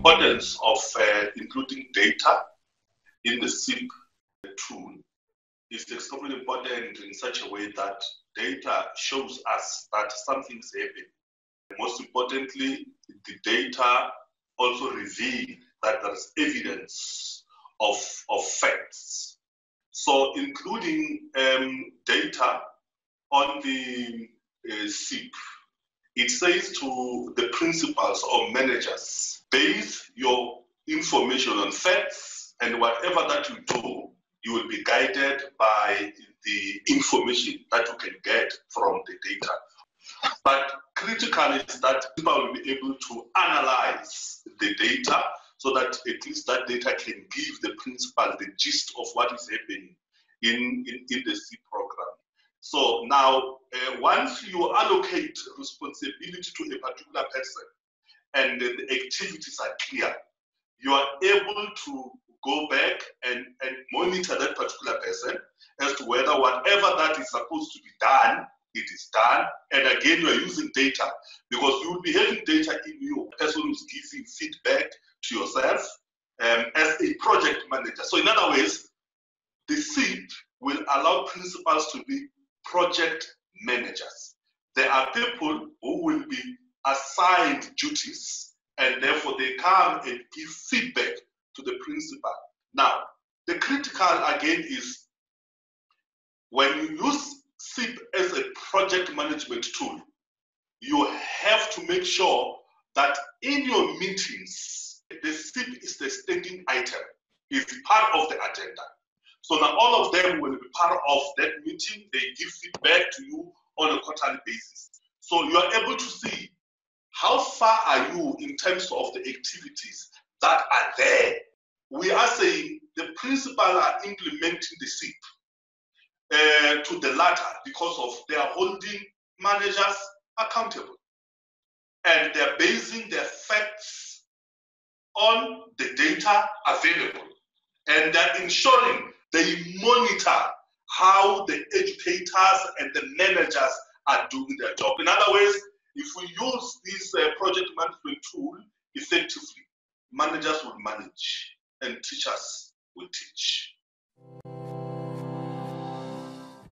importance of including data in the SIP tool is extremely important in such a way that data shows us that something is happening. Most importantly, the data also reveal that there is evidence of facts. So including data on the SIP, it says to the principals or managers, base your information on facts, and whatever that you do, you will be guided by the information that you can get from the data. But critical is that people will be able to analyze the data so that at least that data can give the principal the gist of what is happening in the SIP program. So now, once you allocate responsibility to a particular person and the activities are clear, you are able to go back and monitor that particular person as to whether whatever that is supposed to be done, it is done. And again, you are using data because you will be having data in you, a person who's giving feedback to yourself as a project manager. So in other ways, the SIP will allow principals to be project managers. There are people who will be assigned duties and therefore they come and give feedback to the principal. Now, the critical again is when you use SIP as a project management tool, you have to make sure that in your meetings, the SIP is the standing item, is part of the agenda. So now all of them will be part of that meeting. They give feedback to you on a quarterly basis. So you are able to see how far are you in terms of the activities that are there. We are saying the principal are implementing the SIP to the latter because of they are holding managers accountable. And they're basing their facts on the data available. And they're ensuring they monitor how the educators and the managers are doing their job. In other words, if we use this project management tool effectively, managers will manage and teachers will teach.